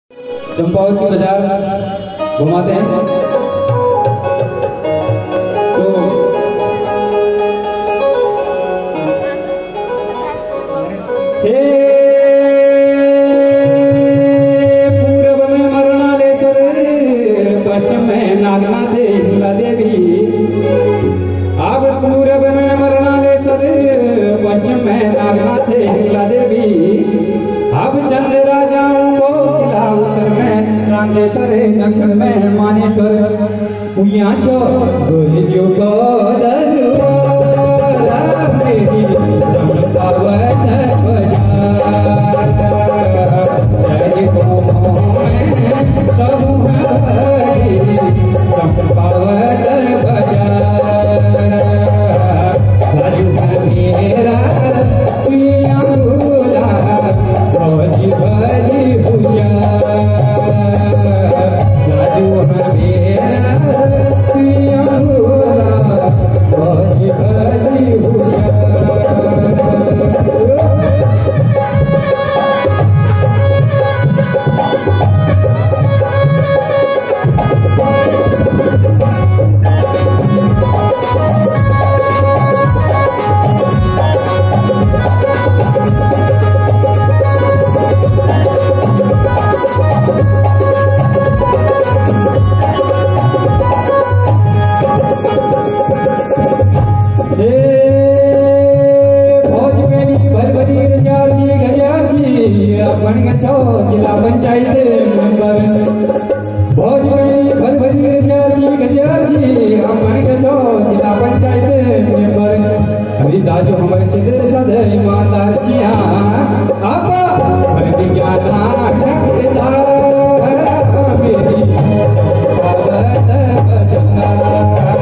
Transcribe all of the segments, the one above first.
चंपावत की बाजार घुमाते हैं। तो हे पूरब में मरणालेश्वर, पश्चिम में नागनाथ हिंगला देवी। अब पूरब में मरणालेश्वर, पश्चिम में नागनाथ हिंगला देवी। अब चंद राजाओं को किला उत्तर में रांदेश्वर, दक्षिण में मानेश्वर। यहाँ चो गोल जो गोदर मेरी चंपावत बाजार, जय हो सब हरी चंपावत बाजार। राजू मेरा पिया भोला, भोली भली भुजा। राजू मेरा पिया भोला, भोली भली भुजा। जिला पंचायत मेंबर भोजपुरी भरभरी घसियार जी अपन छो जिला पंचायत मेंबर। हरिदास जो हमारे सिद्ध सद ईमानदार छिया, आप हर विज्ञान ठेकेदार मेरी चंपावत बाजार।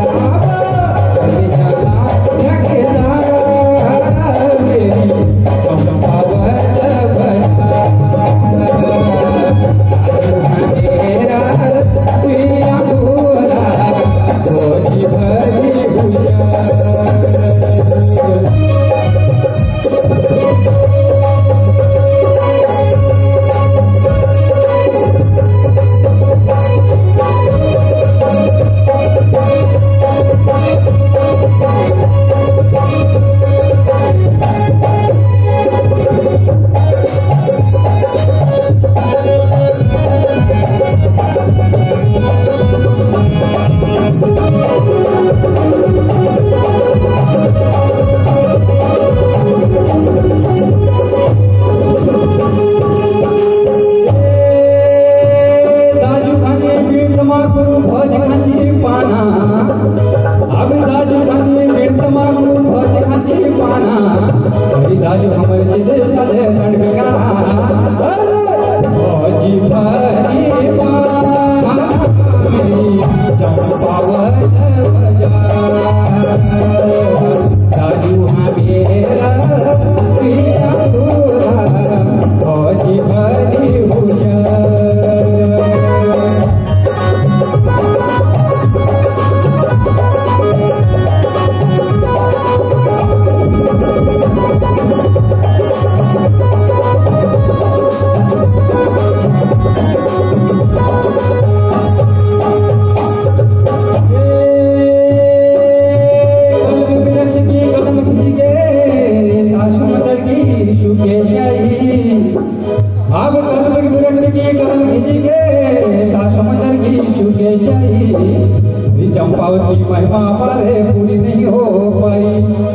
चंपावत की महिमा पारे पूरी नहीं हो पाई।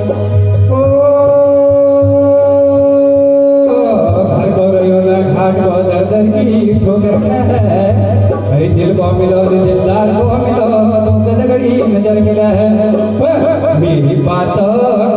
घर को घाट को दर की ठोकर है। दिल को मिलो दिलदार को मिलो, गड़गड़ी नजर मिला है। मेरी बात